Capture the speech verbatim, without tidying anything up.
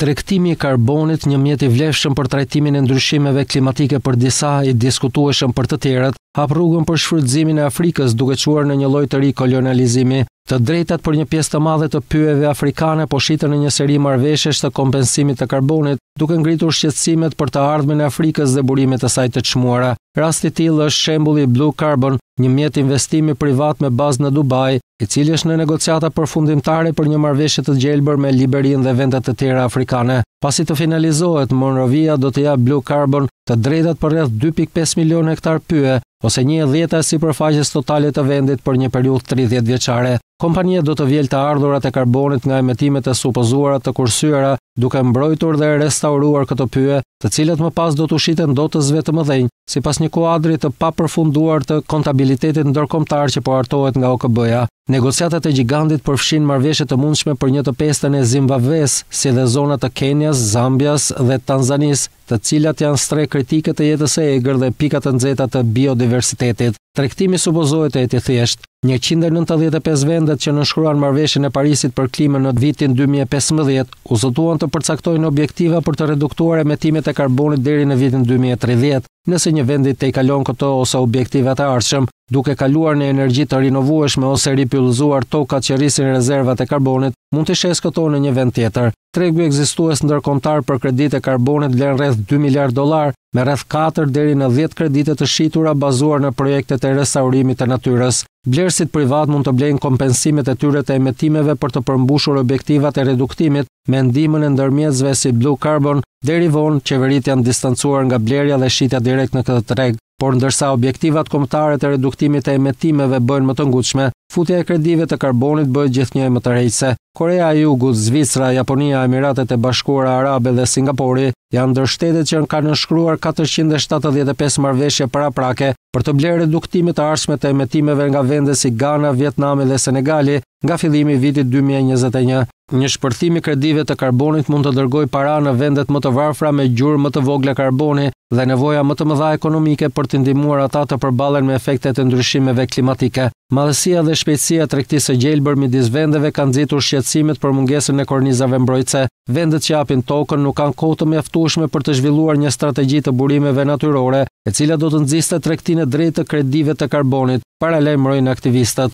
Tregtimi i karbonit, një mjet i vlefshëm për trajtimin e ndryshimeve klimatike për disa i diskutueshëm për të tjerët, hap rrugën për shfrytëzimin e Afrikës duke çuar në një lloj të ri kolonializimi. Të drejtat për një pjesë të madhe të pyjeve afrikane po shiten në një seri marrëveshjesh të kompensimit të karbonit, duke ngritur shqetësimet për të ardhmen e Afrikës dhe burimet e saj të çmuara. Rasti i tillë është shembulli i Blue Carbon, një mjet investimi privat me bazë në Dubai, i cili është në negociata përfundimtare për një marrëveshje të gjelbër me Liberinë dhe vende të tjera afrikane. Pasi të finalizohet, Monrovia do të japë Blue Carbon të drejtat për rreth dy pikë pesë milion hektar pyje, ose një e dhjeta e sipërfaqes totale të vendit për një periudhë tridhjetë vjeçare. Kompania do të vjelë të ardhurat e karbonit nga emetimet e supozuara të kursyera, duke mbrojtur dhe restauruar këto pyje, të cilat më pas do të ushiten dotësve të mëdhenj, sipas një kuadri të papërfunduar të kontabilitetit ndërkombëtar që po hartohet nga O K B-ja. Negociatat e gigantit përfshin marrëveshje të mundshme për një të pestën e Zimbabves, si dhe zonat të Kenjas, Zambias dhe Tanzanis, të cilat janë stre kritike të jetës së egër dhe pika të nxehta të biodiversitetit. Tregtimi supozohet të jetë i thjeshtë. njëqind e nëntëdhjetë e pesë vendet që nënshkruan marrëveshjen e Parisit për klimën në vitin dy mijë e pesëmbëdhjetë u zotuan të përcaktojnë objektiva për të reduktuar emetimet e karbonit deri në vitin dy mijë e tridhjetë. Nëse një vend i tejkalon këto ose objektivat e ardhshëm, duke kaluar në energji të rinovueshme ose ripyllëzuar tokat që rrisin rezervat e karbonit, mund të shes këto në një vend tjetër. Tregu ekzistues ndërkombëtar për kredite karbonit vlen rreth dy miliardë dollar, me rreth katër deri në dhjetë kredite të shitura bazuar në projektet e restaurimit të natyrës. Blerësit privat mund të blejnë kompensimet e tyre të emetimeve për të përmbushur objektivat e reduktimit me ndihmën e ndërmjetësve si Blue Carbon. Deri vonë, qeveritë janë distancuar nga blerja dhe shitja direkt në këtë treg, por ndërsa objektivat kombëtare të reduktimit të emetimeve bëhen më të ngutshme, futja e kredive të karbonit bëhet gjithnjë më tërheqëse. Korea e Jugut, Zvicra, Japonia, Emiratet e Bashkuara Arabe dhe Singapuri janë ndër shtetet që kanë nënshkruar katërqind e shtatëdhjetë e pesë marrëveshje paraprake për të blerë reduktimit të ardhshme të emetimeve nga vende si Ghana, Vietnami dhe Senegali nga fillimi i vitit dy mijë e njëzet e një. Një shpërthim i kredive të karbonit mund të dërgojë para në vendet më të varfra me gjurmë më të vogla karboni dhe nevoja më të mëdha ekonomike për të ndihmuar ata të përballen me efektet e ndryshimeve klimatike. Madhësia dhe shpejtësia e tregtisë së gjelbër midis vendeve kanë nxitur shqetësimet për mungesën e kornizave mbrojtëse. Vendet që japin tokën nuk kanë kohë të mjaftueshme për të zhvilluar një strategji të burimeve natyrore, e cila do të nxiste tregtinë drejtë të kredive të karbonit, paralajmërojnë aktivistët.